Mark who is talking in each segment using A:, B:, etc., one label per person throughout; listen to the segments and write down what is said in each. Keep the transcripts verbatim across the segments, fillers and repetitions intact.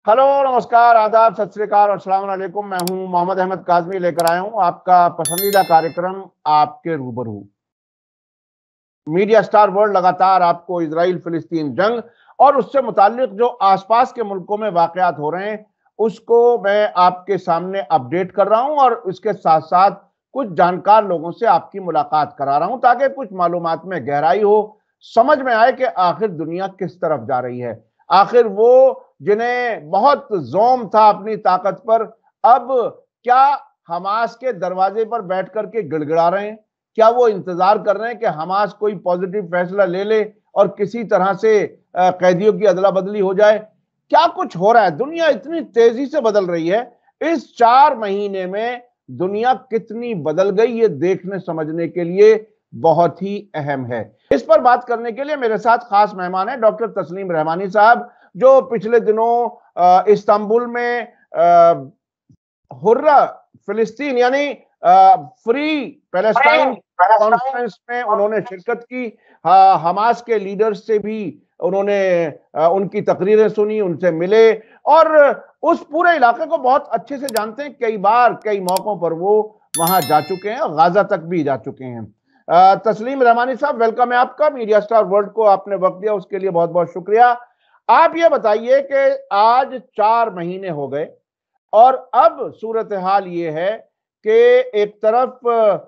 A: Hello, नमस्कार, आदाब, सत श्री अकाल और अस्सलाम वालेकुम। मैं हूं मोहम्मद अहमद काज़मी, लेकर आया हूं आपका पसंदीदा कार्यक्रम आपके रूबरू। मीडिया स्टार वर्ल्ड लगातार आपको इजराइल फिलिस्तीन जंग और उससे मुताल्लिक जो आसपास के मुल्कों में वाकयात हो रहे हैं उसको मैं आपके सामने अपडेट कर रहा हूं और इसके साथ साथ कुछ जानकार लोगों से आपकी मुलाकात करा रहा हूं ताकि कुछ मालूमात में गहराई हो, समझ में आए कि आखिर दुनिया किस तरफ जा रही है। आखिर वो जिन्हें बहुत जोम था अपनी ताकत पर, अब क्या हमास के दरवाजे पर बैठ करके गिड़गिड़ा रहे हैं? क्या वो इंतजार कर रहे हैं कि हमास कोई पॉजिटिव फैसला ले ले और किसी तरह से कैदियों की अदला बदली हो जाए? क्या कुछ हो रहा है? दुनिया इतनी तेजी से बदल रही है। इस चार महीने में दुनिया कितनी बदल गई, ये देखने समझने के लिए बहुत ही अहम है। इस पर बात करने के लिए मेरे साथ खास मेहमान है डॉक्टर तस्लीम रहमानी साहब, जो पिछले दिनों इस्तांबुल में हुर्रा फिलिस्तीन यानी फ्री पैलेस्टाइन कॉन्फ्रेंस में उन्होंने शिरकत की। हमास के लीडर्स से भी उन्होंने उनकी तकरीरें सुनी, उनसे मिले और उस पूरे इलाके को बहुत अच्छे से जानते हैं। कई बार कई मौकों पर वो वहां जा चुके हैं और गाजा तक भी जा चुके हैं। तस्लीम रहमानी साहब, वेलकम है आपका। मीडिया स्टार वर्ल्ड को आपने वक्त दिया, उसके लिए बहुत बहुत शुक्रिया। आप ये बताइए कि आज चार महीने हो गए और अब सूरत हाल ये है कि एक तरफ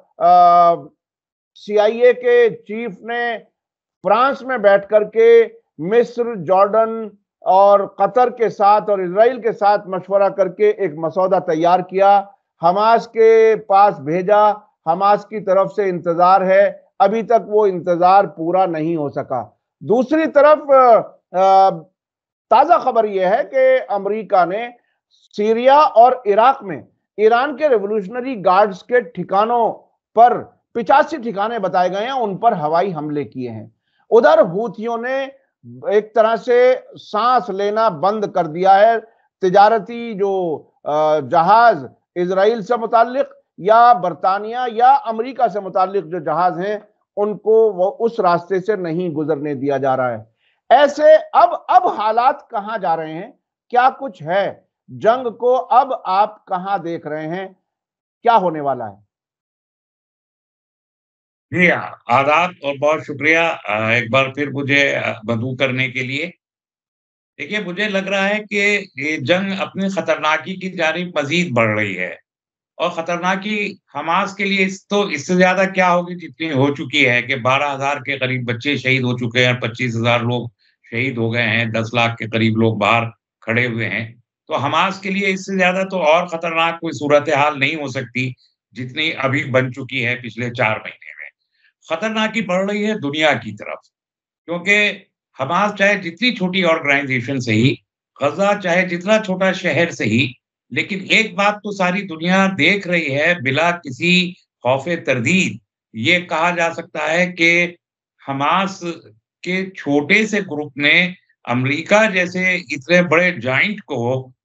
A: सीआईए के चीफ ने फ्रांस में बैठ करके मिस्र, जॉर्डन और कतर के साथ और इजराइल के साथ मशवरा करके एक मसौदा तैयार किया, हमास के पास भेजा। हमास की तरफ से इंतजार है, अभी तक वो इंतजार पूरा नहीं हो सका। दूसरी तरफ ताजा खबर यह है कि अमेरिका ने सीरिया और इराक में ईरान के रेवोल्यूशनरी गार्ड्स के ठिकानों पर पिचासी ठिकाने बताए गए हैं, उन पर हवाई हमले किए हैं। उधर हूथियों ने एक तरह से सांस लेना बंद कर दिया है। तिजारती जो जहाज इजराइल से मुताल्लिक या बरतानिया या अमेरिका से मुताल्लिक जो जहाज हैं, उनको वो उस रास्ते से नहीं गुजरने दिया जा रहा है। ऐसे अब अब हालात कहां जा रहे हैं? क्या कुछ है? जंग को अब आप कहां देख रहे हैं? क्या होने वाला है?
B: जी, आदाब और बहुत शुक्रिया एक बार फिर मुझे मदऊ करने के लिए। देखिए, मुझे लग रहा है कि ये जंग अपनी खतरनाकी की जानिब मजीद बढ़ रही है और खतरनाकी हमास के लिए इस तो इससे ज्यादा क्या होगी जितनी हो चुकी है कि बारह हजार के करीब बच्चे शहीद हो चुके हैं, पच्चीस हजार लोग शहीद हो गए हैं, दस लाख के करीब लोग बाहर खड़े हुए हैं। तो हमास के लिए इससे ज्यादा तो और खतरनाक कोई सूरत हाल नहीं हो सकती जितनी अभी बन चुकी है पिछले चार महीने में। खतरनाकी बढ़ रही है दुनिया की तरफ, क्योंकि हमास चाहे जितनी छोटी ऑर्गेनाइजेशन से ही, गजा चाहे जितना छोटा शहर से ही, लेकिन एक बात तो सारी दुनिया देख रही है बिला किसी खौफे तरदीद, ये कहा जा सकता है कि हमास के छोटे से ग्रुप ने अमेरिका जैसे इतने बड़े जाइंट को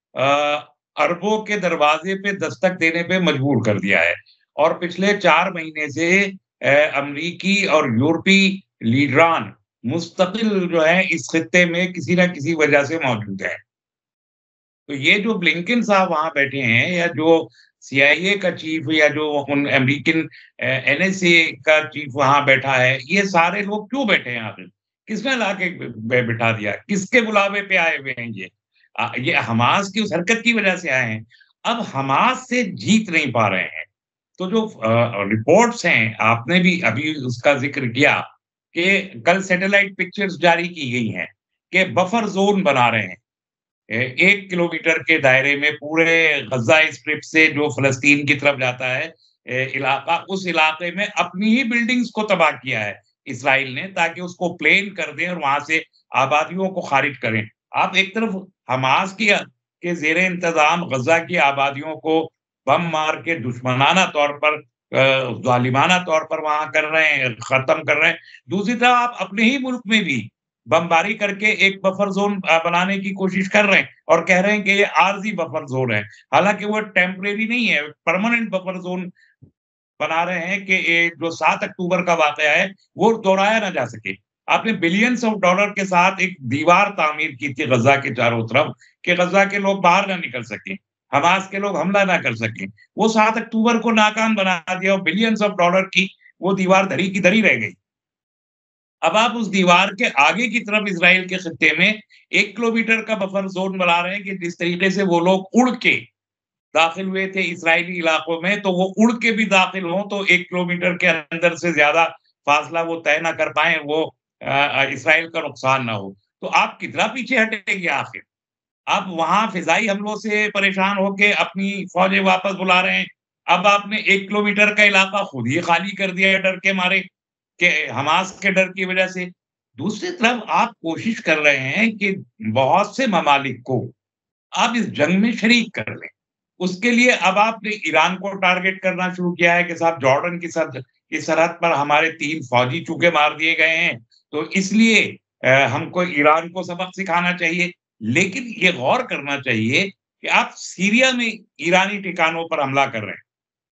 B: अरबों के दरवाजे पे दस्तक देने पे मजबूर कर दिया है। और पिछले चार महीने से अमरीकी और यूरोपीय लीडरान मुस्तकिल जो है इस खित्ते में किसी ना किसी वजह से मौजूद है। तो ये जो ब्लिंकन साहब वहां बैठे हैं या जो सीआईए का चीफ या जो उन अमेरिकन एनएसए का चीफ वहां बैठा है, ये सारे लोग क्यों बैठे हैं आखिर? किसने ला के बिठा दिया? किसके बुलावे पे आए हुए हैं ये? आ, ये हमास की उस हरकत की वजह से आए हैं। अब हमास से जीत नहीं पा रहे हैं। तो जो रिपोर्ट्स हैं, आपने भी अभी उसका जिक्र किया कि कल सैटेलाइट पिक्चर्स जारी की गई हैं कि बफर जोन बना रहे हैं एक किलोमीटर के दायरे में पूरे गजा स्ट्रिप से जो फलस्तीन की तरफ जाता है इलाका, उस इलाके में अपनी ही बिल्डिंग्स को तबाह किया है इसराइल ने, ताकि उसको प्लेन कर दें और वहां से आबादियों को खारिज करें। आप एक तरफ हमास की के जेर इंतजाम गजा की आबादियों को बम मार के दुश्मनाना तौर पर, जालिमाना तौर पर वहां कर रहे हैं, खत्म कर रहे हैं। दूसरी तरफ आप अपने ही मुल्क में भी बमबारी करके एक बफर जोन बनाने की कोशिश कर रहे हैं और कह रहे हैं कि ये आरजी बफर जोन है, हालांकि वो टेम्परेरी नहीं है, परमानेंट बफर जोन बना रहे हैं कि ये जो सात अक्टूबर का वाकया है वो दोहराया ना जा सके। आपने बिलियंस ऑफ डॉलर के साथ एक दीवार तामीर की थी गजा के चारों तरफ कि गजा के लोग बाहर ना निकल सकें, हमास के लोग हमला ना कर सकें। वो सात अक्टूबर को नाकाम बना दिया और बिलियंस ऑफ डॉलर की वो दीवार धरी की धरी रह गई। अब आप उस दीवार के आगे की तरफ इज़राइल के खित्ते में एक किलोमीटर का बफर ज़ोन बना रहे हैं कि जिस तरीके से वो लोग उड़ के दाखिल हुए थे इज़राइली इलाकों में, तो वो उड़ के भी दाखिल हों तो एक किलोमीटर के अंदर से ज़्यादा फासला वो तय ना कर पाएँ, वो अ अ, इज़राइल का नुकसान ना हो। तो आप कितना पीछे हटेंगे आखिर? आप वहाँ फ़िज़ाई हमलों से परेशान होके अपनी फ़ौजें वापस बुला रहे हैं। अब आपने एक किलोमीटर का इलाका खुद ही खाली कर दिया है डर के मारे कि हमास के डर की वजह से। दूसरी तरफ आप कोशिश कर रहे हैं कि बहुत से ममालिक को आप इस जंग में शरीक कर लें। उसके लिए अब आपने ईरान को टारगेट करना शुरू किया है कि साहब जॉर्डन की सर की सरहद पर हमारे तीन फौजी चूके मार दिए गए हैं, तो इसलिए अ, हमको ईरान को सबक सिखाना चाहिए। लेकिन ये गौर करना चाहिए कि आप सीरिया में ईरानी ठिकानों पर हमला कर रहे हैं।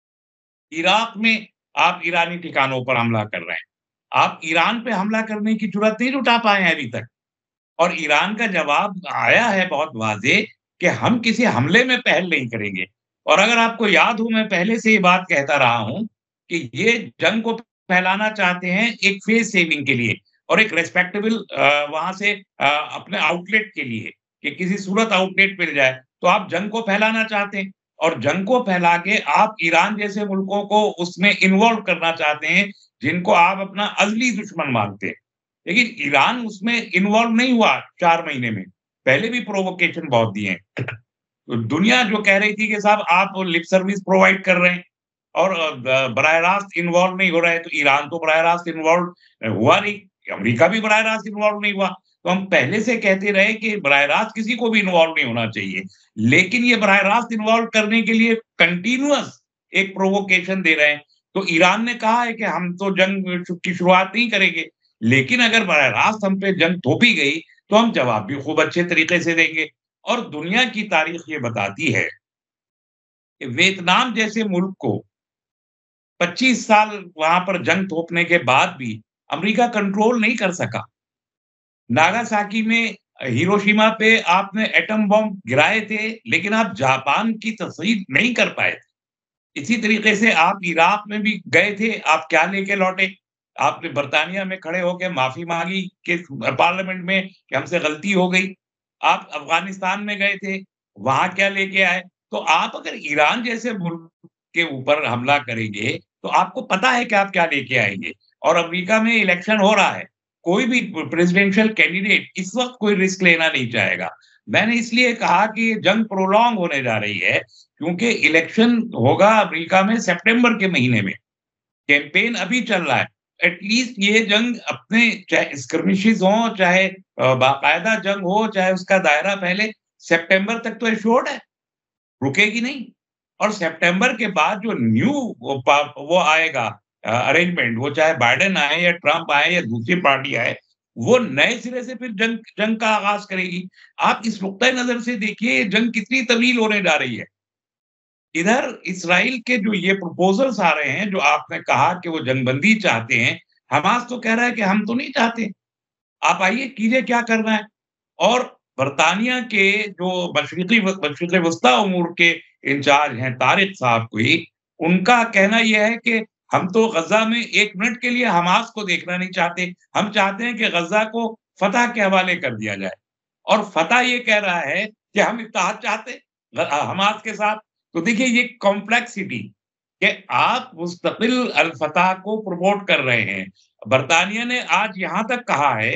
B: इराक में आप ईरानी ठिकानों पर हमला कर रहे हैं। आप ईरान पे हमला करने की जुर्अत नहीं जुटा पाए हैं अभी तक। और ईरान का जवाब आया है बहुत वाज़ेह कि हम किसी हमले में पहल नहीं करेंगे। और अगर आपको याद हो मैं पहले से ये बात कहता रहा हूँ कि ये जंग को फैलाना चाहते हैं एक फेस सेविंग के लिए और एक रिस्पेक्टेबल अ, वहाँ से अ, अपने आउटलेट के लिए कि किसी सूरत आउटलेट मिल जाए। तो आप जंग को फैलाना चाहते हैं और जंग को फैला के आप ईरान जैसे मुल्कों को उसमें इन्वॉल्व करना चाहते हैं, जिनको आप अपना अज़ली दुश्मन मानते हैं। लेकिन ईरान उसमें इन्वॉल्व नहीं हुआ चार महीने में, पहले भी प्रोवोकेशन बहुत दिए हैं। तो दुनिया जो कह रही थी कि साहब आप लिप सर्विस प्रोवाइड कर रहे हैं और अ, ब बराह रास्त इन्वॉल्व नहीं हो रहा है, तो ईरान तो बराह रास्त इन्वॉल्व अ, हुआ नहीं, अमेरिका भी बराह रास्त इन्वॉल्व नहीं हुआ। तो हम पहले से कहते रहे कि बराह रास्त किसी को भी इन्वॉल्व नहीं होना चाहिए। लेकिन ये बराह रास्त इन्वॉल्व करने के लिए कंटीन्यूअस एक प्रोवोकेशन दे रहे हैं। तो ईरान ने कहा है कि हम तो जंग शु की शुरुआत नहीं करेंगे, लेकिन अगर बराह रास्त हम पे जंग थोपी गई, तो हम जवाब भी खूब अच्छे तरीके से देंगे। और दुनिया की तारीख ये बताती है कि वियतनाम जैसे मुल्क को पच्चीस साल वहाँ पर जंग थोपने के बाद भी अमेरिका कंट्रोल नहीं कर सका। नागासाकी में अ, हिरोशिमा पे आपने एटम बॉम्ब गिराए थे, लेकिन आप जापान की तस्वीर नहीं कर पाए थे। इसी तरीके से आप इराक में भी गए थे, आप क्या लेके लौटे? आपने बर्तानिया में खड़े होके माफ़ी माँगी कि अ, पार्लियामेंट में कि हमसे गलती हो गई। आप अफ़गानिस्तान में गए थे, वहाँ क्या लेके आए? तो आप अगर ईरान जैसे मुल्क के ऊपर हमला करेंगे, तो आपको पता है कि आप क्या लेके आएँगे। और अमेरिका में इलेक्शन हो रहा है, कोई भी प प्रेसिडेंशियल कैंडिडेट इस वक़्त कोई रिस्क लेना नहीं चाहेगा। मैंने इसलिए कहा कि ये जंग प्रोलॉन्ग होने जा रही है, क्योंकि इलेक्शन होगा अमेरिका में सितंबर के महीने में। कैंपेन अभी चल रहा है। एट लीस्ट ये जंग अपने चाहे स्किर्मिशेस हों, चाहे अ, बाकायदा जंग हो, चाहे उसका दायरा पहले सितंबर तक तो एश्योर्ड है, रुकेगी नहीं। और सितंबर के बाद जो न्यू वो पा वो आएगा अ, अरेंजमेंट, वो चाहे बाइडेन आए या ट्रम्प आए या दूसरी पार्टी आए, वो नए सिरे से फिर जंग जंग का आगाज़ करेगी। आप इस नुक्ता नज़र से देखिए ये जंग कितनी तवील होने जा रही है। इधर इस्राइल के जो ये प्रपोज़ल्स आ रहे हैं, जो आपने कहा कि वो जंगबंदी चाहते हैं, हमास तो कह रहा है कि हम तो नहीं चाहते। आप आइए कीजिए क्या करना है। और बर्तानिया के जो मशरिकी व मशरिक़ वस्ता उमूर के इंचार्ज हैं तारिक साहब कोई, उनका कहना ये है कि हम तो गज़ा में एक मिनट के लिए हमास को देखना नहीं चाहते। हम चाहते हैं कि गज़ा को फ़तह के हवाले कर दिया जाए। और फ़तह ये कह रहा है कि हम इत्तेहाद चाहते हैं अ, हमास के साथ। तो देखिए ये कॉम्प्लेक्सिटी कि आप मुस्तकिल अल-फ़तह को प्रमोट कर रहे हैं। बर्तानिया ने आज यहाँ तक कहा है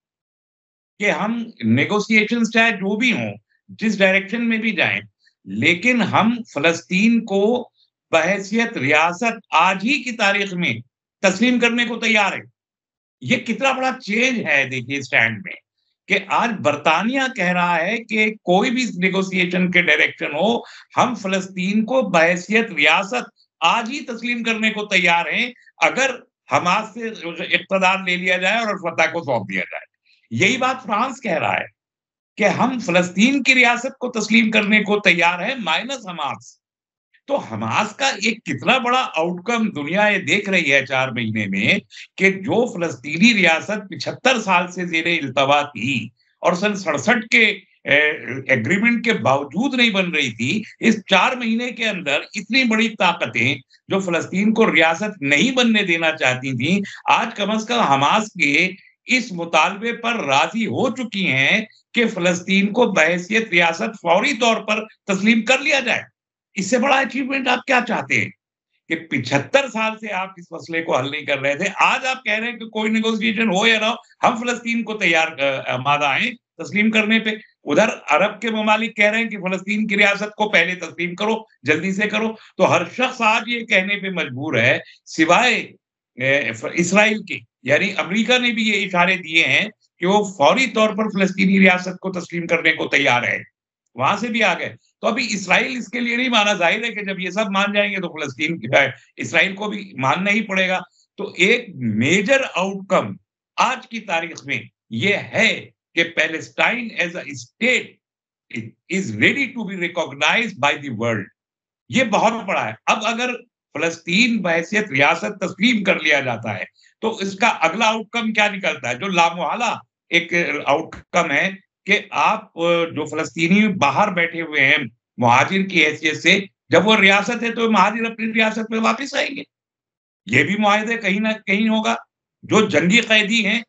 B: कि हम नेगोशिएशंस चाहे जो भी हों, जिस डायरेक्शन में भी जाएँ, लेकिन हम फ़लस्तीन को बहैसियत रियासत आज ही की तारीख में तस्लीम करने को तैयार हैं। ये कितना बड़ा चेंज है देखिए स्टैंड में, कि आज बर्तानिया कह रहा है कि कोई भी नेगोशिएशन के डायरेक्शन हो, हम फ़लस्तीन को बहैसियत रियासत आज ही तस्लीम करने को तैयार हैं, अगर हमास से इक़्तिदार ले लिया जाए और फ़तह को सौंप दिया जाए। यही बात फ्रांस कह रहा है कि हम फ़लस्तीन की रियासत को तस्लीम करने को तैयार हैं माइनस हमास। तो हमास का एक कितना बड़ा आउटकम दुनिया ये देख रही है चार महीने में कि जो फ़लस्तीनी रियासत पचहत्तर साल से ज़ेरे इल्तवा थी और सन सड़सठ के एग्रीमेंट के बावजूद नहीं बन रही थी, इस चार महीने के अंदर इतनी बड़ी ताकतें जो फ़लस्तीन को रियासत नहीं बनने देना चाहती थी, आज कम से कम हमास के इस मुतालबे पर राज़ी हो चुकी हैं कि फ़लस्तीन को बहैसियत रियासत फौरी तौर पर तस्लीम कर लिया जाए। इससे बड़ा अचीवमेंट आप क्या चाहते हैं? कि पचहत्तर साल से आप इस मसले को हल नहीं कर रहे थे। आज आप कह रहे हैं कि कोई नेगोशिएशन हो या ना हो, हम फ़लस्तीन को तैयार अ, आमादा हैं तस्लीम करने पे। उधर अरब के ममालिक कह रहे हैं कि फ़लस्तीन की रियासत को पहले तस्लीम करो, जल्दी से करो। तो हर शख्स आज ये कहने पे मजबूर है, सिवाय अ, फ इस्राइल के, यानी अमेरिका ने भी ये इशारे दिए हैं कि वो फौरी तौर पर फ़लस्तीनी रियासत को तस्लीम करने को तैयार है। वहाँ से भी आ गए। तो अभी इस्राइल इसके लिए नहीं माना, ज़ाहिर है कि जब ये सब मान जाएँगे तो फ़लस्तीन अ, इस्राइल को भी मानना ही पड़ेगा। तो एक मेजर आउटकम आज की तारीख में ये है कि पैलेस्टाइन एज़ अ स्टेट इ is ready to be recognised by the world. ये बहुत बड़ा है। अब अगर फ़लस्तीन बहैसियत रियासत तस्लीम कर लिया जाता है, तो इसका अगला आउटकम क्या निकलता है? जो लामुहाला एक आउटकम है कि आप अ, जो फ़लस्तीनी बाहर बैठे हुए हैं, मुहाजिर की हैसियत से, जब वो रियासत है तो मुहाजिर अपनी रियासत में वापस आएँगे। ये भी मुआहिदे कहीं न कहीं होगा। जो जंगी कैदी हैं,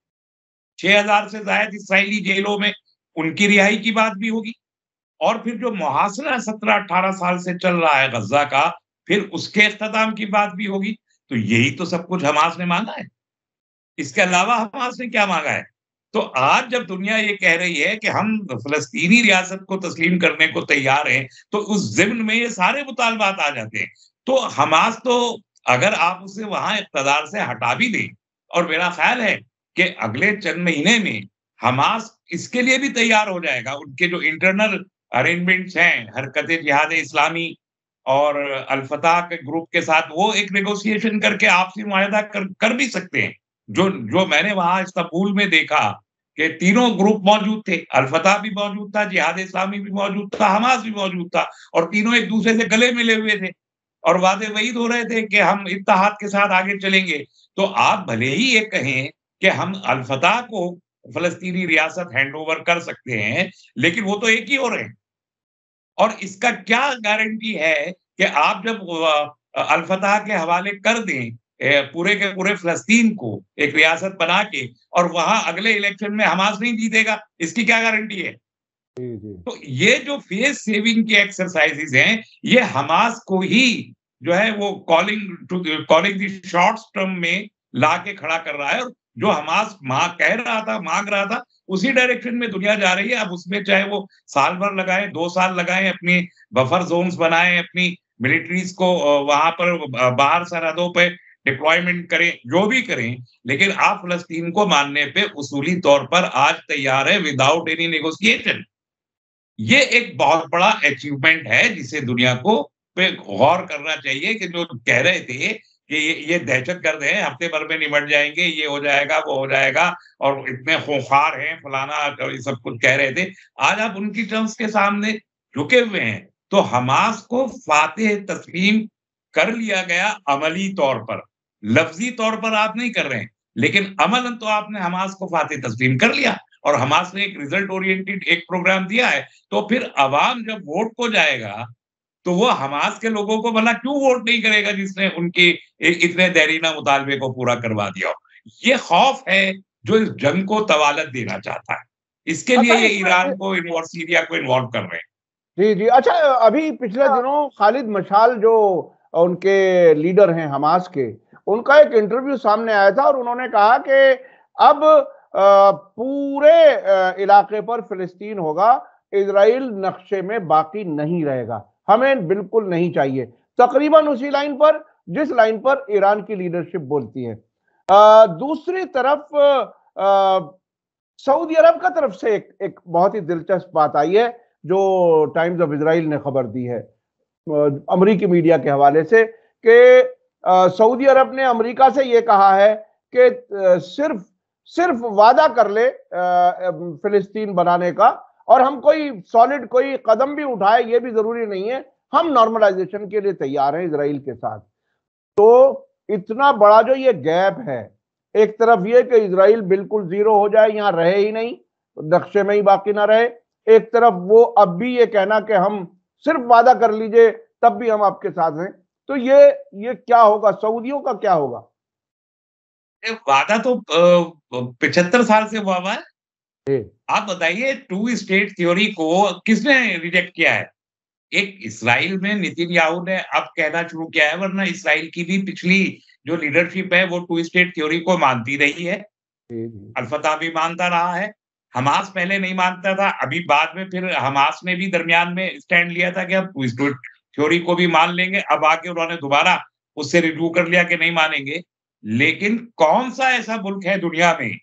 B: छह हज़ार से ज़ायद इस्राएली जेलों में, उनकी रिहाई की बात भी होगी। और फिर जो मुहासरा सत्रह अठारह साल से चल रहा है गज़्ज़ा का, फिर उसके इख्तिताम की बात भी होगी। तो यही तो सब कुछ हमास ने माँगा है। इसके अलावा हमास ने क्या माँगा है? तो आज जब दुनिया ये कह रही है कि हम फ़लस्तीनी रियासत को तस्लीम करने को तैयार हैं, तो उस ज़िम्न में ये सारे मुतालबात आ जाते हैं। तो हमास तो अगर आप उसे वहाँ इक़्तिदार से हटा भी दें, और मेरा ख़्याल है कि अगले चंद महीने में हमास इसके लिए भी तैयार हो जाएगा। उनके जो इंटरनल अरेंजमेंट्स हैं, हरकत-ए-जिहाद इस्लामी और अल-फतह के ग्रुप के साथ, वो एक नेगोशिएशन करके आपसी मुआहदा कर कर भी सकते हैं। जो जो मैंने वहाँ इस्तांबुल में देखा कि तीनों ग्रुप मौजूद थे, अल-फतह भी मौजूद था, जिहाद इस्लामी भी मौजूद था, हमास भी मौजूद था, और तीनों एक-दूसरे से गले मिले हुए थे और वादे वहीद हो रहे थे कि हम इत्तेहाद के साथ आगे चलेंगे। तो आप भले ही ये कहें कि हम अल-फतह को फ़लस्तीनी रियासत हैंडओवर कर सकते हैं, लेकिन वो तो एक ही हो रहे हैं। और इसका क्या गारंटी है कि आप जब अ, अल-फतह के हवाले कर दें अ, पूरे के पूरे फ़लस्तीन को एक रियासत बना के, और वहाँ अगले इलेक्शन में हमास नहीं जीतेगा, इसकी क्या गारंटी है?
A: जी, जी।
B: तो ये जो फेस सेविंग के एक्सरसाइज़ेज़ हैं, ये हमास को ही जो है वो calling to the calling the shorts term में लाके खड़ा कर रहा है, और जो हमास मा कह रहा था, माँग रहा था, उसी डायरेक्शन में दुनिया जा रही है। अब उसमें चाहे वो साल भर लगाएँ, दो साल लगाएँ, अपनी बफर ज़ोन्स बनाएँ, अपनी मिलिट्रीज़ को अ, वहाँ पर ब बाहर सरहदों पे डिप्लॉयमेंट करें, जो भी करें, लेकिन आप फ़लस्तीन को मानने पे उसूली तौर पर आज तैयार है विदाउट एनी नेगोशिएशन। ये एक बहुत बड़ा अचीवमेंट है जिसे दुनिया को पे गौर करना चाहिए कि जो कह रहे थे कि ये ये दहशतगर्द हैं, हफ्ते भर में निमट जाएँगे, ये हो जाएगा, वो हो जाएगा, और इतने खूंखार हैं, फलाना अ, ये सब कुछ कह रहे थे। आज आप उनकी टर्म्स के सामने झुके हुए हैं। तो हमास को फातेह तस्लीम कर लिया गया अमली तौर पर। लफ्ज़ी तौर पर आप नहीं कर रहे हैं, लेकिन अमलन तो आपने हमास को फातेह तस्लीम कर लिया, और हमास ने एक रिज़ल्ट ओरिएंटेड एक प्रोग्राम दिया है। तो फिर अवाम जब वोट को जाएगा, तो वो हमास के लोगों को भला क्यों वोट नहीं करेगा जिसने उनके इ इतने देरीना मुतालबे को पूरा करवा दिया हो? ये खौफ है जो इस जंग को तवालत देना चाहता है। इसके लिए
A: अच्छा,
B: ये
A: इसमें
B: ईरान को इन्वॉल्व, सीरिया को इन्वॉल्व कर रहे हैं।
A: जी, जी। अच्छा, अभी पिछले दिनों खालिद मशाल जो उनके लीडर हैं हमास के, उनका एक इंटरव्यू सामने आया था और उन्होंने कहा कि अब अ, पूरे अ, इलाके पर फ़िलिस्तीन होगा, इज़राइल नक्शे में बाकी नहीं रहेगा, हमें बिल्कुल नहीं चाहिए। तकरीबन उसी लाइन पर जिस लाइन पर ईरान की लीडरशिप बोलती है। अ, दूसरी तरफ अ, सऊदी अरब का तरफ से एक एक बहुत ही दिलचस्प बात आई है, जो टाइम्स ऑफ इज़राइल ने खबर दी है अ, अमरीकी मीडिया के हवाले से कि अ, सऊदी अरब ने अमेरिका से ये कहा है कि अ, सिर्फ सिर्फ वादा कर ले अ, फिलिस्तीन बनाने का, और हम कोई सॉलिड कोई कदम भी उठाए ये भी जरूरी नहीं है, हम नॉर्मलाइजेशन के लिए तैयार हैं इजराइल के साथ। तो इतना बड़ा जो ये गैप है, एक तरफ ये कि इजराइल बिल्कुल जीरो हो जाए, यहां रहे ही नहीं, नक्शे में ही बाकी ना रहे, एक तरफ वो अब भी ये कहना कि हम सिर्फ वादा कर लीजिए तब भी हम आपके साथ हैं। तो ये ये क्या होगा, सऊदियों का क्या होगा?
B: वादा तो पिछहत्तर साल से हुआ हुआ है। आप बताइए, टू स्टेट थ्योरी को किसने रिजेक्ट किया है? एक इस्राइल में नेतन्याहू ने अब कहना शुरू किया है, वरना इस्राइल की भी पिछली जो लीडरशिप है वो टू स्टेट थ्योरी को मानती रही है। अल-फतह भी मानता रहा है, हमास पहले नहीं मानता था, अभी बाद में फिर हमास ने भी दरमियान में स्टैंड लिया था कि हम टू स्टेट थ्योरी को भी मान लेंगे। अब आके उन्होंने दोबारा उससे रिव्यू कर लिया कि नहीं मानेंगे। लेकिन कौन-सा ऐसा मुल्क है दुनिया में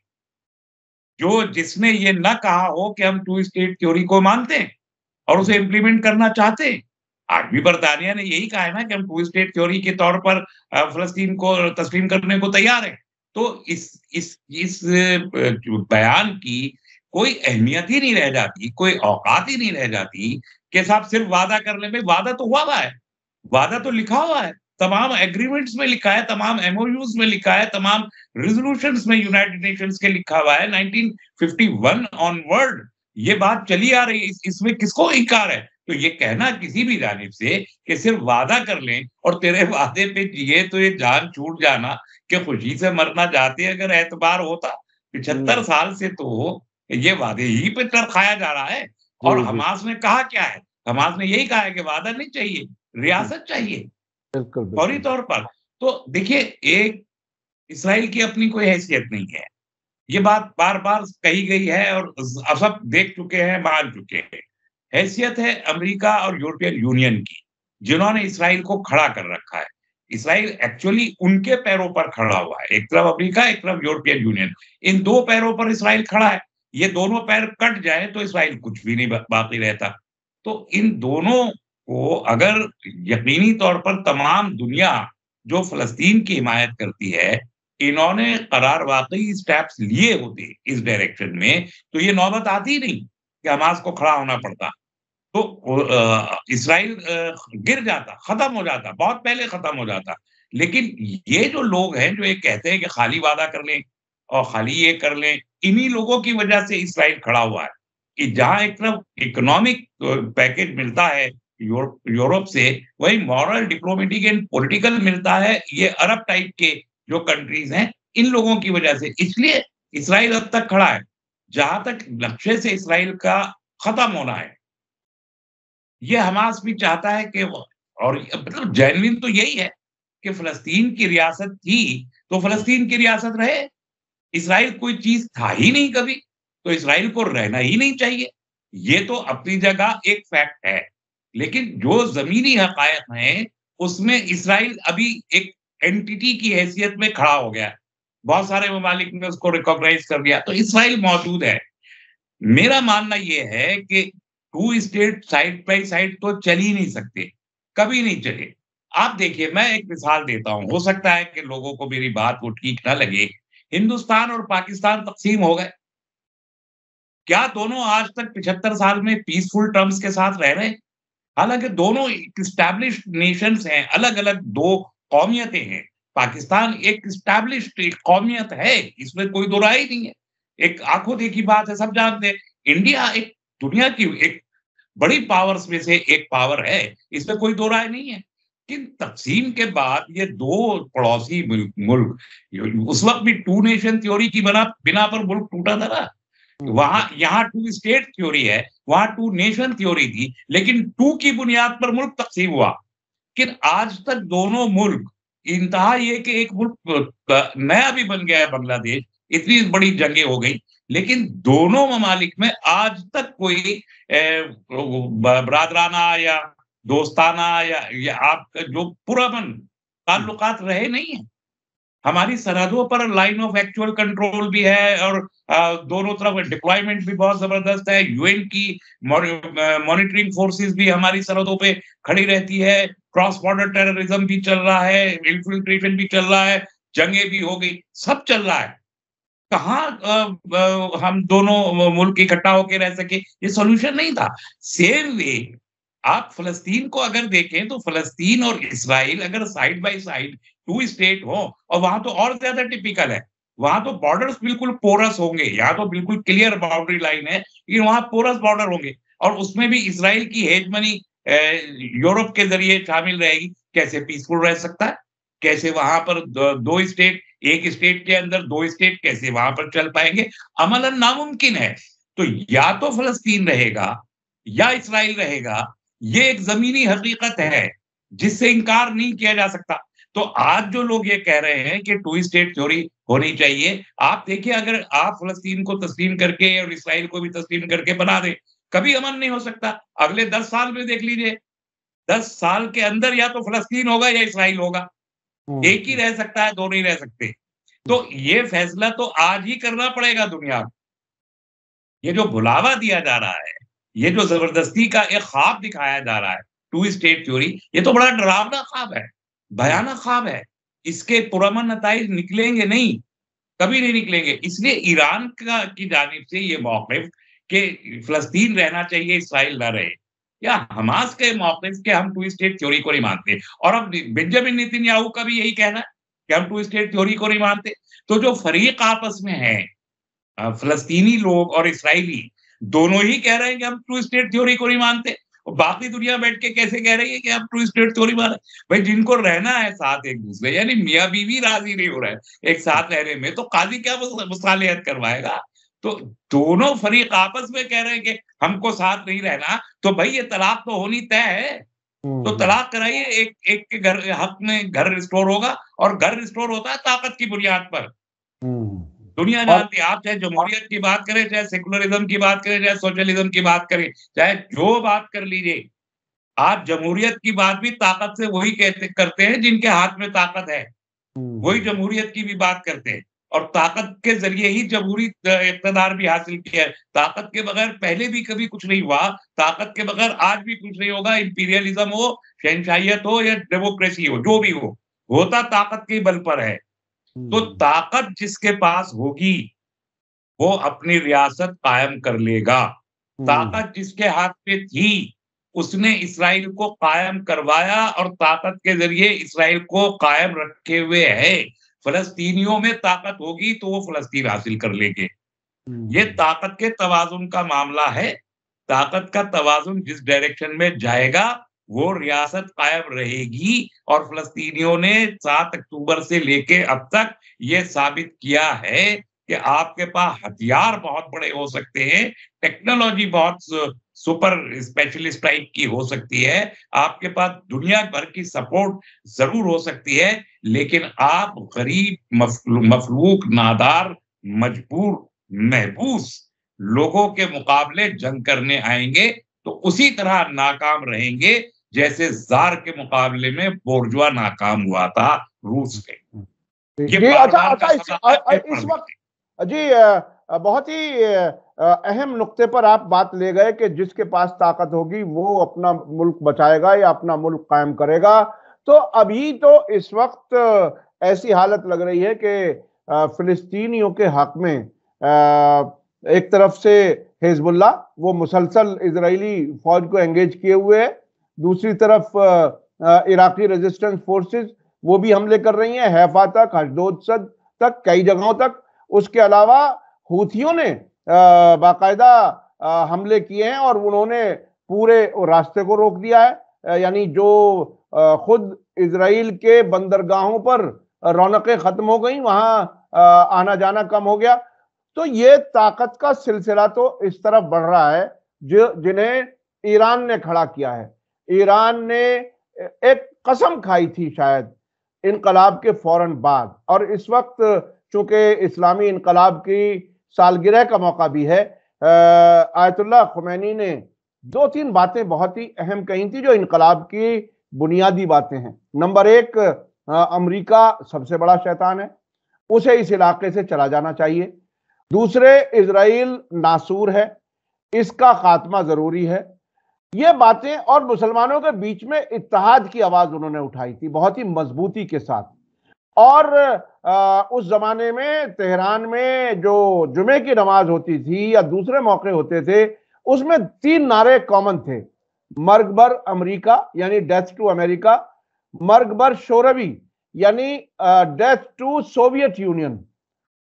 B: जो जिसने ये ना कहा हो कि हम टू स्टेट थ्योरी को मानते हैं और उसे इम्प्लीमेंट करना चाहते हैं? आज भी बरतानिया ने यही कहा है ना कि हम टू स्टेट थ्योरी के तौर पर अ, फ़लस्तीन को तस्लीम करने को तैयार हैं। तो इस इस इस अ, बयान की कोई अहमियत ही नहीं रह जाती, कोई औकात ही नहीं रह जाती कि साहब सिर्फ वादा करने में, वादा तो हुआ हुआ है, वादा तो लिखा हुआ है, तमाम एग्रीमेंट्स में लिखा है, तमाम एमओयूज़ में लिखा है, तमाम रेज़ोल्यूशंस में यूनाइटेड नेशंस के लिखा हुआ है, नाइनटीन फ़िफ़्टी वन ऑनवर्ड ये बात चली आ रही है, इस इसमें किसको इनकार है? तो ये कहना किसी भी जानिब से कि सिर्फ वादा कर लें और तेरे वादे पे जिए तो ये जान छूट जाना कि खुशी से मरना चाहते अगर एतबार होता। पिछहत्तर साल से तो ये वादे ही पे तरखाया जा रहा है और
A: जी, जी।
B: हमास ने कहा क्या है? हमास ने यही कहा है कि वादा नहीं चाहिए, रियासत चाहिए,
A: बिल्कुल,
B: फौरी
A: बिल्कुल।
B: तौर पर। तो देखिए, एक इस्राइल की अपनी कोई हैसियत नहीं है। ये बात बार-बार कही गई है और स अब सब देख चुके हैं, मान चुके हैं। हैसियत है अमेरिका और यूरोपियन यूनियन की, जिन्होंने इस्राइल को खड़ा कर रखा है। इस्राइल एक्चुअली उनके पैरों पर खड़ा हुआ है। एक तरफ अमेरिका, एक तरफ यूरोपियन यूनियन। इन दो पैरों पर इस्राइल खड़ा है। ये दोनों पैर कट जाएँ तो इस्राइल कुछ भी नहीं ब बाकी रहता। तो इन दोनों को अगर यकीनी तौर पर तमाम दुनिया जो फ़लस्तीन की हिमायत करती है, इन्होंने करार वाक़ई स्टेप्स लिए होते इस डायरेक्शन में, तो ये नौबत आती ही नहीं कि हमास को खड़ा होना पड़ता। तो अ, इस्राइल अ, गिर जाता, खत्म हो जाता, बहुत पहले खत्म हो जाता। लेकिन ये जो लोग हैं जो ये कहते हैं कि खाली वादा कर लें और खाली ये कर लें, इन्हीं लोगों की वजह से इस्राइल खड़ा हुआ है कि जहाँ एक तरफ इकोनॉमिक अ, पैकेज मिलता है यूरोप यूरोप से, वहीं मॉरल, डिप्लोमेटिक एंड पॉलिटिकल मिलता है ये अरब टाइप के जो कंट्रीज़ हैं, इन लोगों की वजह से। इसलिए इस्राइल अब तक खड़ा है। जहाँ तक लक्ष्य से इस्राइल का खत्म होना है, ये हमास भी चाहता है कि वो और मतलब जेन्युइन तो यही है कि फ़लस्तीन की रियासत थी, तो फ़लस्तीन की रियासत रहे। इस्राइल कोई चीज़ था ही नहीं कभी, तो इस्राइल को रहना ही नहीं चाहिए। ये तो अपनी जगह एक फैक्ट है। लेकिन जो ज़मीनी हक़ाइक़ हैं, उसमें इस्राइल अभी एक एंटिटी की हैसियत में खड़ा हो गया है। बहुत सारे ममालिक ने उसको रिकॉग्नाइज़ कर लिया, तो इस्राइल मौजूद है। मेरा मानना ये है कि two state side by side तो चल ही नहीं सकते, कभी नहीं चले। आप देखिए, मैं एक मिसाल देता हूँ, हो सकता है कि लोगों को मेरी बात वो ठीक ना लगे। हिंदुस्तान और पाकिस्तान तक़सीम हो गए। क्या दोनों आज तक पिछहत्तर साल में पीसफुल टर्म्स के साथ रह रहे हैं? हालाँकि दोनों एस्टैब्लिश्ड नेशंस हैं, अलग-अलग दो कौमियतें हैं। पाकिस्तान एक एस्टैब्लिश्ड एक कौमियत है, इसमें कोई दो राय ही नहीं है। एक आँखों देखी बात है, सब जानते हैं। इंडिया एक दुनिया की एक बड़ी पावर्स में से एक पावर है, इसमें कोई दो राय नहीं है। लेकिन तक़सीम के बाद ये दो पड़ोसी मुल्क मुल्क य उस वक़्त भी टू नेशन थ्योरी की बना बिना पर मुल्क टूटा था ना।
A: हुँ,
B: वहाँ यहाँ टू स्टेट थ्योरी है, वहाँ टू नेशन थ्योरी थी, लेकिन टू की बुनियाद पर मुल्क तक़सीम हुआ। लेकिन आज तक दोनों मुल्क इंतहा ये कि एक मुल्क अ, नया भी बन गया है बांग्लादेश, इतनी बड़ी जंगें हो गई, लेकिन दोनों ममालिक में आज तक कोई अ, ब बरादराना या दोस्ताना या या आपका जो पुरअमन
A: हुँ।
B: ताल्लुकात रहे नहीं हैं। हमारी सरहदों पर लाइन ऑफ एक्चुअल कंट्रोल भी है और अ, दोनों तरफ डिप्लॉयमेंट भी बहुत ज़बरदस्त है। यूएन की मॉनि अ, मॉनिटरिंग फोर्सेस भी हमारी सरहदों पे खड़ी रहती है। क्रॉस बॉर्डर टेररिज़्म भी चल रहा है, इन्फिल्ट्रेशन भी चल रहा है, जंगें भी हो गई, सब चल रहा है। कहाँ अ, ब हम दोनों म मुल्क इकट्ठा होके रह सके, ये सॉल्यूशन नहीं था। सेम वे आप फ़लस्तीन को अगर देखें तो फ़लस्तीन और इस्राइल अगर side by side two state हो और वहाँ तो और ज़्यादा टिपिकल है। वहां तो बॉर्डर्स बिल्कुल पोरस होंगे, यहाँ तो बिल्कुल क्लियर बाउंड्री लाइन है, लेकिन वहां पोरस बॉर्डर होंगे और उसमें भी इज़राइल की हेजमनी अ, यूरोप के ज़रिए शामिल रहेगी। कैसे पीसफुल रह सकता है? कैसे वहां पर द दो स्टेट, एक स्टेट के अंदर दो स्टेट कैसे वहां पर चल पाएँगे? अमलन नामुमकिन है। तो या तो फ़लस्तीन रहेगा या इज़राइल रहेगा, ये एक ज़मीनी हकीकत है, जिससे इनकार नहीं किया जा सकता। तो आज जो लोग ये कह रहे हैं कि टू स्टेट थ्योरी होनी चाहिए, आप देखिए अगर आप फ़लस्तीन को तस्लीम करके और इज़राइल को भी तस्लीम करके बना दें, कभी अमन नहीं हो सकता। अगले दस साल में देख लीजिए, दस साल के अंदर या तो फ़लस्तीन होगा या इज़राइल होगा।
A: हम्म,
B: एक ही
A: हम्म,
B: रह सकता है, दो नहीं रह सकते। तो ये फैसला तो आज ही करना पड़ेगा दुनिया को। ये जो बुलावा दिया जा रहा है, ये जो ज़बरदस्ती का एक ख्वाब दिखाया जा रहा है, टू स्टेट थ्योरी, ये तो बड़ा डरावना ख्वाब है,
A: हम्म,
B: भयानक ख्वाब है। इसके पुरअमन नताइज निकलेंगे नहीं, कभी नहीं निकलेंगे। इसलिए ईरान का की जानिब से ये मौक़िफ़ कि फ़लस्तीन रहना चाहिए, इज़राइल ना रहे, या हमास के मौक़िफ़ के हम टू स्टेट थ्योरी को नहीं मानते और अब बेंजामिन नेतन्याहू का भी यही कहना है कि हम टू स्टेट थ्योरी को नहीं मानते। तो जो फ़रीक आपस में हैं, अ, फ़लस्तीनी लोग और इज़राइली, दोनों ही कह रहे हैं कि हम टू स्टेट थ्योरी को नहीं मानते और बाकी दुनिया बैठ के कैसे कह रही है कि हम टू स्टेट थ्योरी मान रहे हैं। भाई जिनको रहना है साथ एक-दूसरे, यानी मियाँ-बीवी राज़ी नहीं हो रहे हैं एक साथ रहने में, तो काज़ी क्या मुस मुसालियत करवाएगा? तो दोनों फ़रीक आपस में कह रहे हैं कि हमको साथ नहीं रहना, तो भई ये तलाक तो होनी तय है।
A: हम्म,
B: तो
A: हम्म,
B: तलाक कराइए, एक एक के घर हक में घर रिस्टोर होगा और घर रिस्टोर होता है ताकत की बुनियाद पर।
A: हम्म।
B: दुनिया
A: और
B: जानती है, आप चाहे जमहूरियत की बात करें, चाहे सेक्युलरिज़्म की बात करें, चाहे सोशलिज़्म की बात करें, चाहे जो बात कर लीजिए, आप जमहूरियत की बात भी ताकत से वही कहते करते हैं जिनके हाथ में ताकत है। वही
A: हम्म,
B: जमहूरियत की भी बात करते हैं और ताकत के ज़रिए ही जमहूरी अ, इक़्तिदार भी हासिल किया है। ताकत के बगैर पहले भी कभी कुछ नहीं हुआ, ताकत के बगैर आज भी कुछ नहीं होगा, इम्पीरियलिज़्म हो, शहंशाहियत हो या डेमोक्रेसी हो, जो भी हो, होता ताकत के बल पर है। तो
A: हम्म,
B: ताकत जिसके पास होगी, वो अपनी रियासत कायम कर लेगा।
A: हम्म,
B: ताकत जिसके हाथ में थी, उसने इस्राइल को कायम करवाया और ताकत के ज़रिए इस्राइल को कायम रखे हुए है। फ़लस्तीनियों में ताकत होगी तो वो फ़लस्तीन हासिल कर लेंगे। ये
A: हम्म,
B: ताकत के तवाज़ुन का मामला है। ताकत का तवाज़ुन जिस डायरेक्शन में जाएगा, वो रियासत कायम रहेगी और फ़लस्तीनियों ने सात अक्टूबर से लेके अब तक ये साबित किया है कि आपके पास हथियार बहुत बड़े हो सकते हैं, टेक्नोलॉजी बहुत सु सुपर स्पेशलिस्ट टाइप की हो सकती है, आपके पास दुनिया भर की सपोर्ट ज़रूर हो सकती है, लेकिन आप गरीब, मफ़लू मफ़लूक, नादार, मजबूर, महबूस लोगों के मुकाबले जंग करने आएँगे, तो उसी तरह नाकाम रहेंगे, जैसे ज़ार के मुकाबले में बोर्जुआ नाकाम हुआ था रूस पे।
A: हम्म।
B: ये
A: जी, अच्छा
B: बार-बार का
A: अच्छा इस
B: सबक
A: अ,
B: है,
A: अ,
B: फिर
A: इस
B: पढ़
A: वक़्त
B: लीजिए।
A: जी अ, अ, बहुत ही अ, अहम नुक्ते पर आप बात ले गए कि जिसके पास ताकत होगी वो अपना मुल्क बचाएगा या अपना मुल्क कायम करेगा। तो अभी तो इस वक़्त ऐसी हालत लग रही है कि अ, फ़िलिस्तीनियों के हक में अ, एक तरफ से हिज़्बुल्लाह वो मुसलसल इज़राइली फ़ौज को एंगेज किए हुए है। दूसरी तरफ अ, अ, इराक़ी रेज़िस्टेंस फ़ोर्सेस वो भी हमले कर रही हैं, हैफ़ा तक, अशदोद सद तक, कई जगहों तक। उसके अलावा हूथियों ने अ, बाकायदा अ, हमले किए हैं और उन्होंने पूरे रास्ते को रोक दिया है। अ, यानी जो अ, खुद इज़राइल के बंदरगाहों पर रौनकें खत्म हो गई, वहां अ, आना-जाना कम हो गया। तो ये ताकत का सिलसिला तो इस तरफ बढ़ रहा है, जो जिन्हें ईरान ने खड़ा किया है। ईरान ने ए एक कसम खाई थी शायद इनकलाब के फौरन बाद, और इस वक़्त चूँकि इस्लामी इनकलाब की सालगिरह का मौका भी है, अ, आयतुल्लाह ख़ुमैनी ने दो तीन बातें बहुत ही अहम कही थी जो इनकलाब की बुनियादी बातें हैं। नंबर एक, अ, अमेरिका सबसे बड़ा शैतान है, उसे इस इलाके से चला जाना चाहिए। दूसरे, इज़राइल नासूर है, इसका खात्मा ज़रूरी है। ये बातें और मुसलमानों के बीच में इत्तेहाद की आवाज़ उन्होंने उठाई थी बहुत ही मज़बूती के साथ। और अ, उस ज़माने में तेहरान में जो जुमे की नमाज़ होती थी या दूसरे मौके होते थे, उसमें तीन नारे कॉमन थे। मर्ग बर अमेरिका यानी डेथ टू अमेरिका, मर्ग बर शोरवी यानी uh, death to Soviet Union,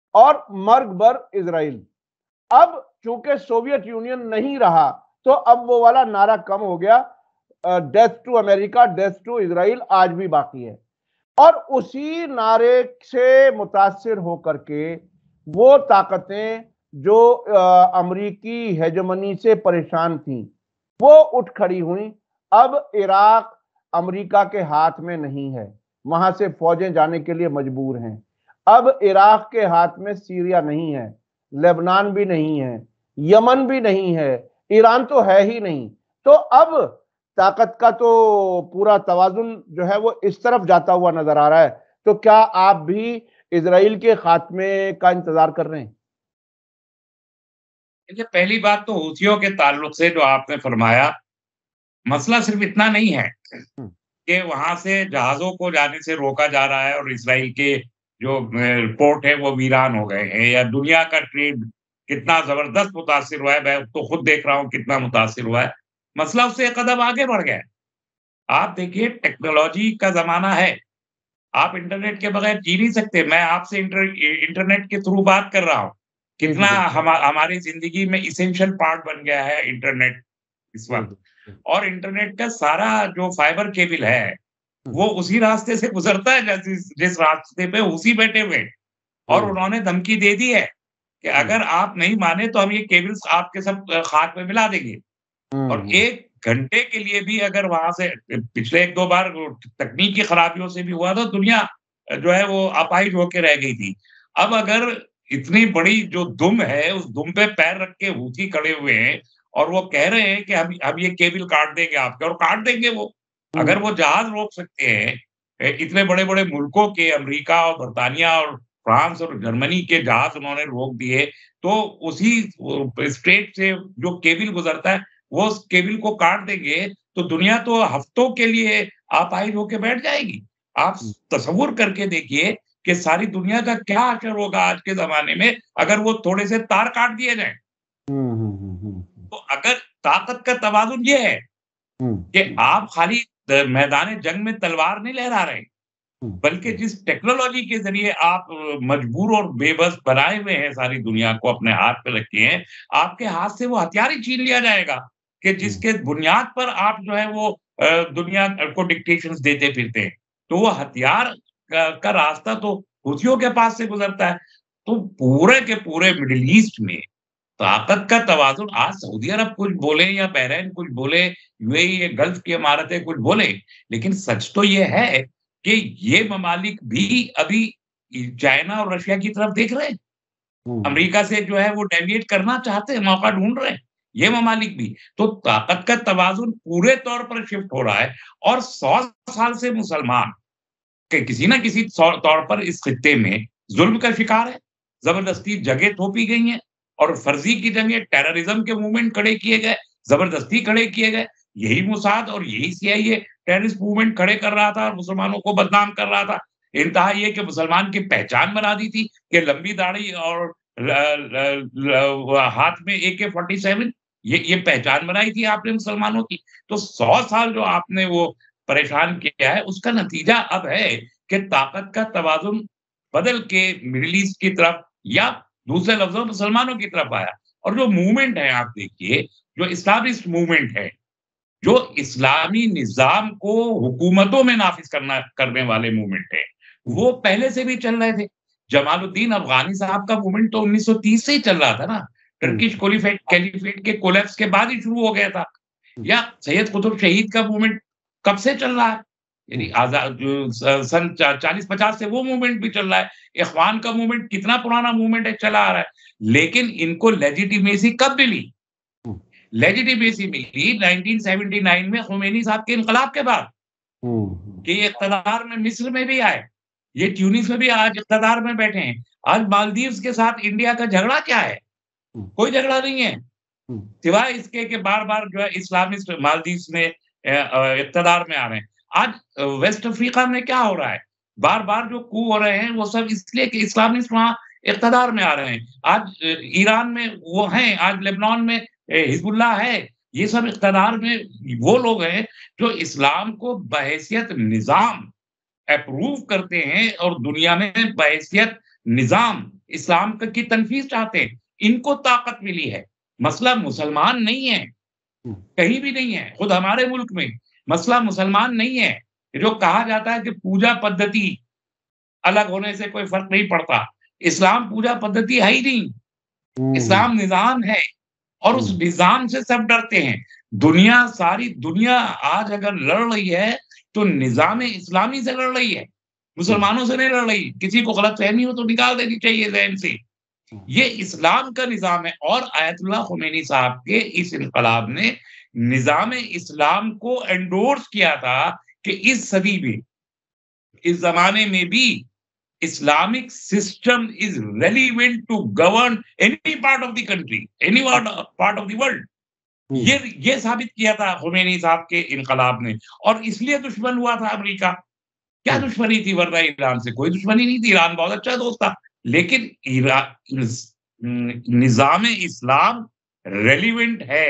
A: और मर्ग बर इजराइल। अब चूंकि सोवियत यूनियन नहीं रहा तो अब वो वाला नारा कम हो गया, death to America, death to Israel आज भी बाकी है। और उसी नारे से मुतासिर होकर के वो ताकतें जो अमरीकी हेजमनी से परेशान थीं वो उठ खड़ी हुई। अब इराक अमरीका के हाथ में नहीं है, वहां से फौजें जाने के लिए मजबूर हैं। अब इराक के हाथ में सीरिया नहीं है, लेबनान भी नहीं है, यमन भी नहीं है, ईरान तो है ही नहीं। तो अब ताकत का तो पूरा तवाजुन जो है वो इस तरफ जाता हुआ नजर आ रहा है। तो क्या आप भी इजराइल के खात्मे का इंतजार कर रहे हैं?
B: देखिए, पहली बात तो हूथियों के ताल्लुक से जो आपने फरमाया, मसला सिर्फ इतना नहीं है कि वहां से जहाजों को जाने से रोका जा रहा है और इजराइल के जो पोर्ट है वो वीरान हो गए हैं, या दुनिया का ट्रेड कितना जबरदस्त मुतासिर हुआ है, मैं तो खुद देख रहा हूँ कितना मुतासिर हुआ है। मसला उससे एक कदम आगे बढ़ गया है। आप देखिए, टेक्नोलॉजी का जमाना है, आप इंटरनेट के बगैर जी नहीं सकते। मैं आपसे इंटर, इंटरनेट के थ्रू बात कर रहा हूँ, कितना हम, हमारी जिंदगी में इसेंशियल पार्ट बन गया है इंटरनेट इस वक्त। और इंटरनेट का सारा जो फाइबर केबल है वो उसी रास्ते से गुजरता है जिस जिस रास्ते पे उसी बैठे हुए। और उन्होंने धमकी दे दी है कि अगर आप नहीं माने तो हम ये केबल्स आपके सब खाक में मिला देंगे। और एक घंटे के लिए भी अगर वहां से, पिछले एक दो बार तकनीकी खराबियों से भी हुआ तो दुनिया जो है वो अपाहिज होके रह गई थी। अब अगर इतनी बड़ी जो दुम है उस दुम पे पैर रख के हूथी खड़े हुए हैं और वो कह रहे हैं कि हम हम ये केबल काट देंगे आपके, और काट देंगे वो। अगर वो जहाज रोक सकते हैं, इतने बड़े बड़े मुल्कों के, अमेरिका और बर्तानिया और फ्रांस और जर्मनी के जहाज उन्होंने रोक दिए, तो उसी स्ट्रेट से जो केबल गुजरता है वो उस केबल को काट देंगे तो दुनिया तो हफ्तों के लिए अपाहिज होके बैठ जाएगी। आप तसव्वुर करके देखिए कि सारी दुनिया का क्या असर होगा आज के जमाने में अगर वो थोड़े से तार काट दिए जाएं। तो अगर ताकत का तवाजुन ये है कि आप खाली मैदान जंग में तलवार नहीं लहरा रहे, बल्कि जिस टेक्नोलॉजी के जरिए आप मजबूर और बेबस बनाए हुए हैं सारी दुनिया को अपने हाथ पे रखे हैं, आपके हाथ से वो हथियार ही छीन लिया जाएगा कि जिसके बुनियाद पर आप जो है वो दुनिया को डिक्टेशंस देते फिरते हैं। तो वो हथियार का, का रास्ता तो हूथियों के पास से गुजरता है। तो पूरे के पूरे मिडिल ईस्ट में ताकत का तवाजुन, आज सऊदी अरब कुछ बोले या बहरीन कुछ बोले, यूएई गल्फ की इमारतें कुछ बोले, लेकिन सच तो ये है कि ये ममालिक भी अभी चाइना और रशिया की तरफ देख रहे हैं। अमेरिका से जो है वो डेविएट करना चाहते हैं, मौका ढूंढ रहे हैं ये ममालिक भी। तो ताकत का तवाजुन पूरे तौर पर शिफ्ट हो रहा है। और सौ साल से मुसलमान के किसी ना किसी तौर पर इस खित्ते में जुल्म का शिकार है, जबरदस्ती जगह थोपी गई हैं और फर्जी की जगह टेररिज्म के मूवमेंट खड़े किए गए, जबरदस्ती खड़े किए गए। यही मुसाद और यही सीआईए टेररिस्ट मूवमेंट खड़े कर रहा था और मुसलमानों को बदनाम कर रहा था। इंतहा ये कि मुसलमान की पहचान बना दी थी कि लंबी दाढ़ी और ल, ल, ल, हाथ में ए के फोर्टी सेवन, ये ये पहचान बनाई थी आपने मुसलमानों की। तो सौ साल जो आपने वो परेशान किया है उसका नतीजा अब है कि ताकत का तवाजुन बदल के मिडिल ईस्ट की तरफ या दूसरे लफ्जों मुसलमानों की तरफ आया। और जो मूवमेंट है आप देखिए, जो इस्लामिस्ट मूवमेंट है, जो इस्लामी निजाम को हुकूमतों में नाफिज करना करने वाले मूवमेंट है, वो पहले से भी चल रहे थे। जमालुद्दीन अफगानी साहब का मूवमेंट तो उन्नीस सौ तीस से ही चल रहा था ना, टर्किश कोलिफेट कैलिफेट के कोलैप्स के बाद ही शुरू हो गया था। या सैयद कुतुब शहीद का मूवमेंट कब से चल रहा है, यानी आजाद सन चालीस पचास से वो मूवमेंट भी चल रहा है। इखवान का मूवमेंट कितना पुराना मूवमेंट है, चला आ रहा है। लेकिन इनको लेजिटिमेसी कब मिली? लेजिटिमेसी मिली नाइनटीन सेवेंटी नाइन में खुमैनी साहब के इनकलाब के बाद कि ये इक़्तिदार में मिस्र में भी आए, ये ट्यूनिस में भी आज इक़्तिदार में बैठे हैं। आज मालदीव्स के साथ इंडिया का झगड़ा क्या है? कोई झगड़ा नहीं है, सिवाय इसके कि बार बार जो है इस्लामिस्ट मालदीव्स में इक़्तिदार में आ रहे हैं। आज वेस्ट अफ्रीका में क्या हो रहा है? बार बार जो कू हो रहे हैं वो सब इसलिए कि इस्लामिस्ट वहां इक़्तिदार में आ रहे हैं। आज ईरान में वो हैं, आज लेबनान में हिजबुल्लाह है। ये सब इक़्तिदार में वो लोग हैं जो इस्लाम को बहैसियत निजाम अप्रूव करते हैं और दुनिया में बहैसियत निजाम इस्लाम की तनफीज चाहते हैं, इनको ताकत मिली है। मसला मुसलमान नहीं है, कहीं भी नहीं है, खुद हमारे मुल्क में मसला मुसलमान नहीं है। जो कहा जाता है कि पूजा पद्धति अलग होने से कोई फर्क नहीं पड़ता, इस्लाम पूजा पद्धति है ही नहीं, इस्लाम निज़ाम है और उस निज़ाम से सब डरते हैं। दुनिया, सारी दुनिया आज अगर लड़ रही है तो निज़ाम इस्लामी से लड़ रही है, मुसलमानों से नहीं लड़ रही। किसी को गलतफहमी हो तो निकाल देनी चाहिए ज़हन से। ये इस्लाम का निज़ाम है और आयतुल्लाह खुमैनी साहब के इस इनकलाब ने निज़ाम इस्लाम को एंडोर्स किया था कि इस सदी में, इस ज़माने में भी Islamic system is relevant to govern any part of the country, any part of the world. ये ये साबित किया था खुमैनी साहब के इनकलाब ने और इसलिए दुश्मन हुआ था अमेरिका। क्या दुश्मनी थी? वरना ईरान से कोई दुश्मनी नहीं थी, ईरान बहुत अच्छा दोस्त था, लेकिन निज़ाम इस्लाम रेलिवेंट है,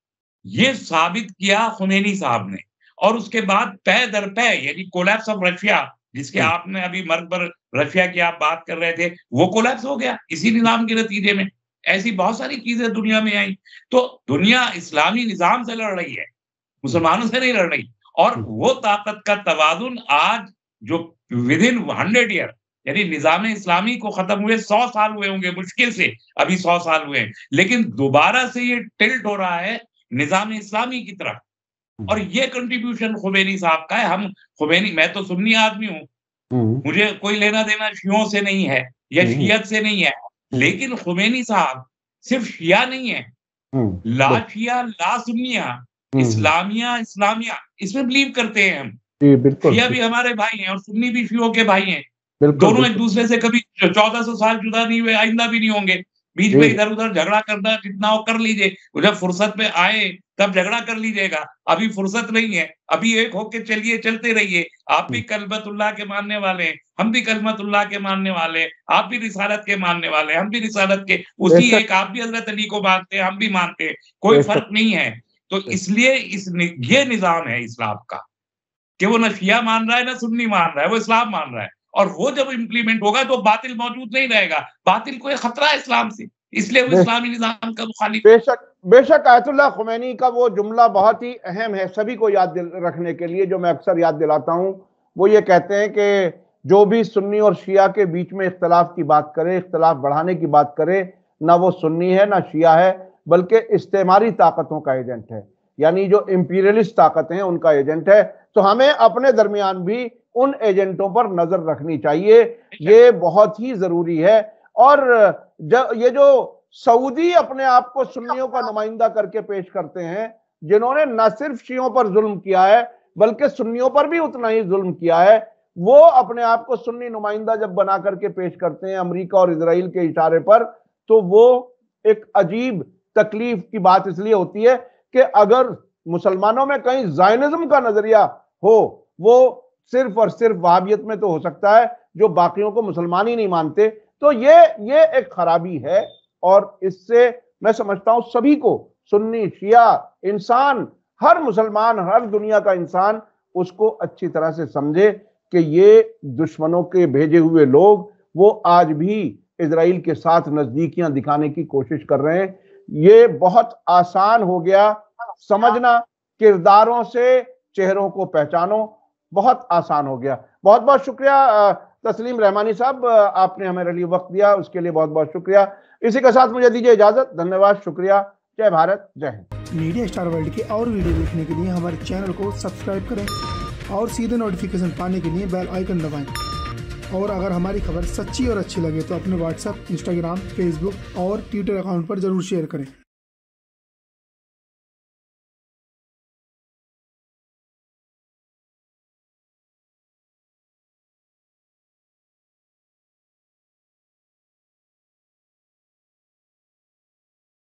B: ये साबित किया खुमैनी साहब ने। और उसके बाद पै दर पै, यानी कोलैप्स ऑफ रशिया, जिसके आपने अभी मरबर रशिया की आप बात कर रहे थे, वो कोलैप्स हो गया इसी निज़ाम के नतीजे में। ऐसी बहुत सारी चीजें दुनिया में आई। तो दुनिया इस्लामी निज़ाम से लड़ रही है, मुसलमानों से नहीं लड़ रही। और वो ताकत का तवाज़ुन आज जो विद इन हंड्रेड ईयर, यानी निज़ाम इस्लामी को खत्म हुए सौ साल हुए होंगे, मुश्किल से अभी सौ साल हुए हैं, लेकिन दोबारा से ये टिल्ट हो रहा है निज़ाम इस्लामी की तरफ। और ये कंट्रीब्यूशन खुमैनी साहब का है। हम खुमैनी, मैं तो सुन्नी आदमी हूँ, मुझे कोई लेना देना शियों से नहीं है या शियत से नहीं है, लेकिन खुमैनी साहब सिर्फ शिया नहीं है, ला शिया ला सुन्निया, इस्लामिया इस्लामिया, इसमें बिलीव करते हैं हम। शिया भी हमारे भाई हैं और सुन्नी भी शियों के भाई हैं, दोनों एक दूसरे से कभी चौदह सौ साल जुदा नहीं हुए, आइंदा भी नहीं होंगे। बीच में इधर उधर झगड़ा करना जितना हो कर लीजिए, जब फुर्सत में आए तब झगड़ा कर लीजिएगा, अभी फुर्सत नहीं है, अभी एक होके चलिए, चलते रहिए। आप भी कलमतुल्लाह के मानने वाले हैं, हम भी कलमतुल्लाह के मानने वाले हैं, आप भी रिसालत के मानने वाले हैं, हम भी रिसालत के, उसी एक, आप भी हजरत अली को मानते हैं, हम भी मानते हैं, कोई फर्क नहीं है। तो इसलिए इस ये निजाम है इस्लाम का कि वो न शिया मान रहा है न सुन्नी मान रहा है, वो इस्लाम मान रहा है। और वो जब इम्प्लीमेंट होगा तो बातिल मौजूद नहीं रहेगा, बातिल को खतरा है इस्लाम से, इसलिए वो इस्लामी निजाम का मुखालिफ।
A: बेशक बेशक आयतुल्लाह खुमैनी का वो जुमला बहुत ही अहम है सभी को याद रखने के लिए, जो मैं अक्सर याद दिलाता हूँ। वो ये कहते हैं कि जो भी सुन्नी और शिया के बीच में इख्तलाफ की बात करे, इख्तलाफ बढ़ाने की बात करे, ना वो सुन्नी है ना शिया है, बल्कि इस्तेमारी ताकतों का एजेंट है, यानी जो इंपीरियलिस्ट ताकतें हैं उनका एजेंट है। तो हमें अपने दरमियान भी उन एजेंटों पर नजर रखनी चाहिए, ये बहुत ही जरूरी है। और जब ये जो सऊदी अपने आप को सुन्नियों का नुमाइंदा करके पेश करते हैं, जिन्होंने न सिर्फ शियों पर जुल्म किया है बल्कि सुन्नियों पर भी उतना ही जुल्म किया है, वो अपने आप को सुन्नी नुमाइंदा जब बना करके पेश करते हैं अमेरिका और इजराइल के इशारे पर, तो वो एक अजीब तकलीफ की बात इसलिए होती है कि अगर मुसलमानों में कहीं ज़ायनिज़्म का नजरिया हो, वो सिर्फ और सिर्फ वहाबियत में तो हो सकता है, जो बाकियों को मुसलमान ही नहीं मानते। तो ये ये एक खराबी है और इससे मैं समझता हूं सभी को, सुन्नी शिया, इंसान, हर मुसलमान, हर दुनिया का इंसान उसको अच्छी तरह से समझे कि ये दुश्मनों के भेजे हुए लोग वो आज भी इजराइल के साथ नजदीकियां दिखाने की कोशिश कर रहे हैं। ये बहुत आसान हो गया समझना, किरदारों से चेहरों को पहचानो, बहुत आसान हो गया। बहुत बहुत शुक्रिया तस्लीम रहमानी साहब, आपने हमारे लिए वक्त दिया, उसके लिए बहुत बहुत शुक्रिया। इसी के साथ मुझे दीजिए इजाजत, धन्यवाद, शुक्रिया, जय भारत, जय हिंद।
C: मीडिया स्टार वर्ल्ड के और वीडियो देखने के लिए हमारे चैनल को सब्सक्राइब करें और सीधे नोटिफिकेशन पाने के लिए बेल आइकन दबाएं। और अगर हमारी खबर सच्ची और अच्छी लगे तो अपने व्हाट्सएप, इंस्टाग्राम, फेसबुक और ट्विटर अकाउंट पर जरूर शेयर करें।